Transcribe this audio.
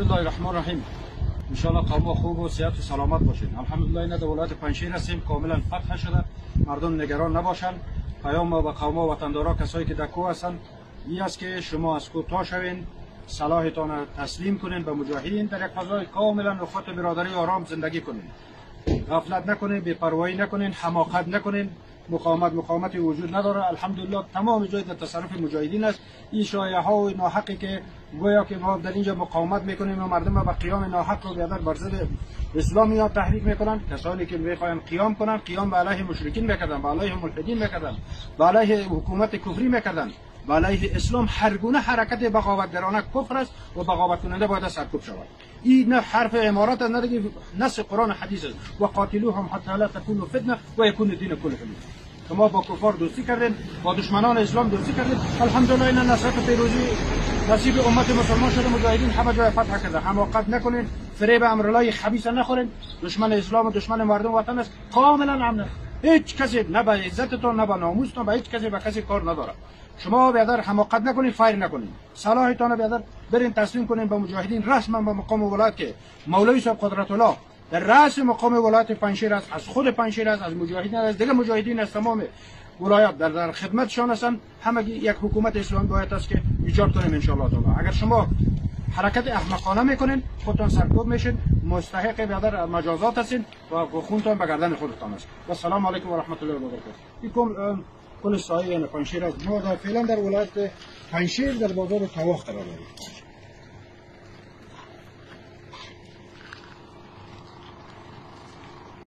بسم الله الرحمن الرحیم. ان شاء الله قوم خوب و صحت و سلامت باشین. الحمدلله این در ولایت پنجشیر هستیم، کاملا فتح شده، مردم نگران نباشند. پیام ما به قوم و وطندارا کسایی که در کوه هستند این است که شما از کوه شوین، سلاحتان را تسلیم کنین به مجاهدین، در یک فضای کاملا اخوت برادری آرام زندگی کنین. غفلت نکنین، بی‌پروایی نکنین، حماقت نکنین. مقاومت وجود نداره. الحمدلله تمام جای در تصرف مجاهدین است. این شایعه ها و ناحقی که گویا که ما در اینجا مقاومت میکنیم و مردم به قیام ناحق رو بیادر بر ضد اسلام یا تحریک میکنن، کسانی که میخواین قیام کنن، قیام به علیه مشرکین میکردن، به علیه ملحدین میکردن، به علیه حکومت کفری میکردن، به علیه اسلام. هر گونه حرکت بغاوتگرانه کفر است و بغاوت کننده باید سرکوب شود. این نه حرف امارات است، نه دیگه نص قرآن حدیث است. و قاتلوهم حتی لا تکون فتنه و یکون الدین کله لله. ما با کفار دوستی کردیم، با دشمنان اسلام دوستی کردیم. الحمدلله این نصرت و پیروزی نصیب امت مسلمان شده. مجاهدین همه جای فتح کرده. حماقت نکنین، فریب امرالله خبیث نخورین. دشمن اسلام و دشمن مردم وطن است. کاملا امن. هیچ کسی نه به عزتتون نه به ناموستون به هیچ کسی به کسی کار نداره. شما بیادر حماقت نکنین، فایر نکنین، سلاحتان بیادر برین تسلیم کنین به مجاهدین. رسما به مقام ولایت که مولوی صاحب قدرت الله در رأس مقام ولایت پنجشیر است، از خود پنجشیر است، از مجاهدین است، دیگه مجاهدین از تمام ولایت در خدمتشان هستند. همگی یک حکومت اسلامی باید است که ایجاد کنیم ان شاء الله تعالی. اگر شما حرکت احمقانه میکنین خودتان سرکوب میشین، مستحق بیادر مجازات هستین و خونتان به گردن خودتان است. و السلام علیکم و رحمت الله و برکاته. کل سایه پنجشیر است. ما فعلا در ولایت پنجشیر در بازار تواخ قرار داریم.